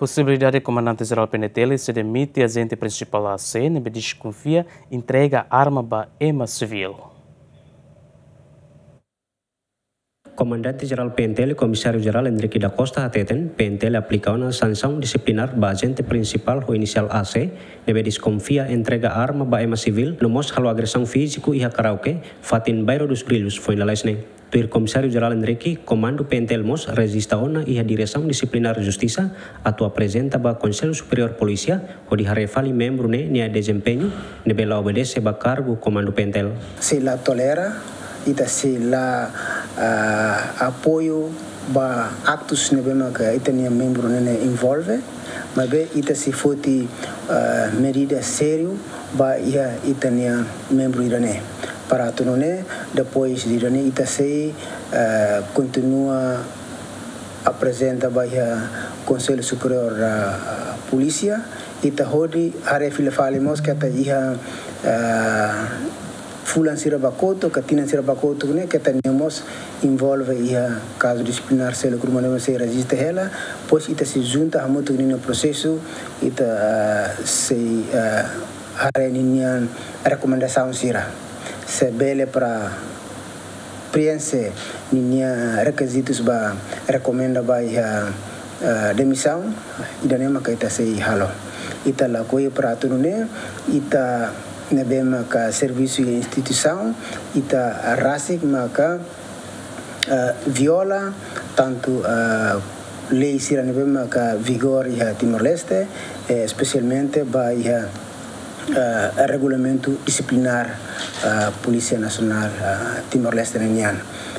Possibilidade de comandante-geral PNTL se demite agente principal da AC, nebe desconfia, entrega arma para EMA civil. Comandante-Geral PNTL, Comissário-Geral Henrique da Costa ateten, PNTL aplica uma sanção disciplinar para agente principal o inicial AC, nebe desconfia entrega arma para EMA civil, nomos halo agressão físico e a karaoke, fatin bairro dos Grilhos, foi na lesne. Tuir Comissário-Geral Henrique, comando PNTL MOS, resista ona e a direção disciplinar justiça, atua apresenta para Conselho Superior Polícia, onde harefali membro ne desempenho, nebe la obedece para cargo comando PNTL. Se la tolera, ita se la apoio ba actos nebema que itania membro nene envolve, mas be ita se foti medida sério ba ia itania membro irane. Para atunone depois de irane ita se continua apresenta ba ia Conselho Superior Polícia ita hodi arefile falimos que ata ia fulan sira bakoto, katinan sira bakoto ne que tenemos envolve ia caso disciplinar se o grupo não se resiste ela, pois ita se junta a muito no processo ita se arenian recomendação sira se bele para preencher ninha requisitos ba recomenda ba ia demissão e danema que ita se halo ita la coi para tunune ita nebema ka serviço e instituição ita rasik maka viola tanto lei sira nebema ka vigor ia Timor-Leste especialmente ba ia regulamento disciplinar Polícia Nacional Timor-Leste nenian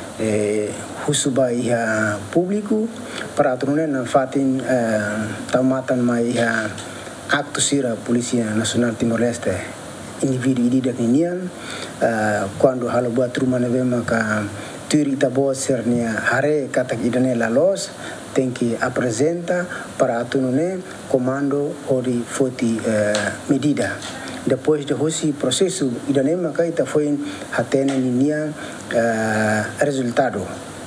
husuba ia público para tunune na fatin tamatan mai ia acto sira Polícia Nacional Timor-Leste indivíduo ida kinian quando halo buat rumah nebema ka turi tabo sernia hare kata idane la los tem que apresenta para atunune comando ori foti medida depois de hosi processo idane maka ita foi hatene ninia resultado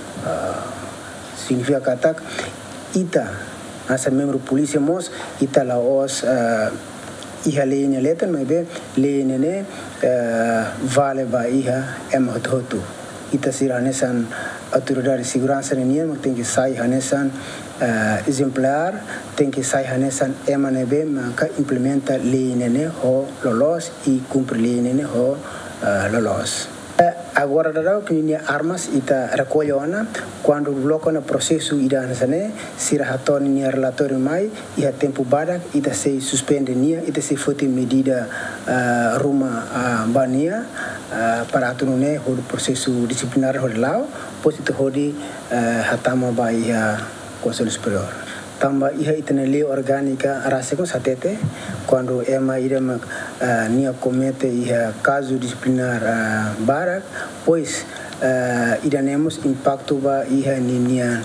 significa kata ita asa membro polícia mos ita la os iha leinha letra mas be leinha ne vale ba iha hotu ita sira nesan autoridade de segurança nenia mas tem que sair hanesan exemplar tem que sair hanesan emanebe maka implementa leinha ne ho lolos e cumpre leinha ne ho lolos. Agora dará que ninha armas ita recolhe ona quando bloco no processo ida nasane sira haton ninha relatório mai e a tempo bada ita se suspende nia ita se foti medida ruma bania para atunune o processo disciplinar hodlau pois ita hodi hatama ba ia Conselho Superior tamba iha itane lei orgânica raseko satete quando ema irema nia comete iha caso disciplinar barak pois idanemos impacto ba iha ninia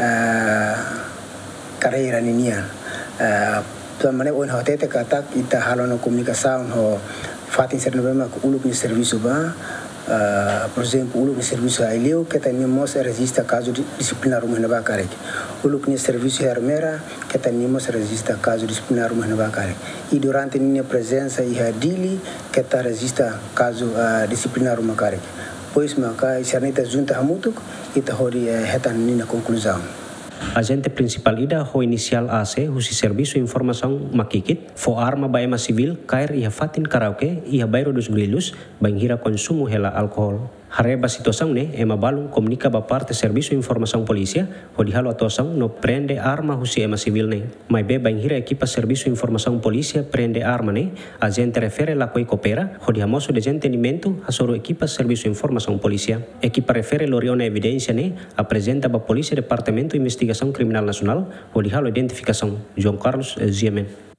carreira ninia tamane on hotete kata ita halona comunicação ho fatin ser novema uluk ni serviço ba por exemplo, o serviço aileu que temos resiste caso disciplinar uma nova carga. O serviço armera que temos resiste caso disciplinar uma nova carga. E durante minha presença e a dili que tá resiste caso disciplinar uma carga. Pois maka isernita junta hamutuk ita hori hetan nina conclusão. Agente principal ida ho inicial AC husi serviço informação makikit fo arma ba EMA civil kair ia fatin karaoke ia bairro dos Grilhos banghira consumo hela alcohol. Hareba situação ne EMA balung comunica ba parte serviço informação polícia ho di halo atuação no prende arma husi EMA civil ne. Mai be banghira equipa serviço informação polícia prende arma ne agente refere la coi coopera ho di hamoso de entendimento asoro equipa serviço informação polícia. Equipa refere loriona evidência ne apresenta ba polícia departamento investigação criminal nacional o di halo identificação João Carlos Ziemen.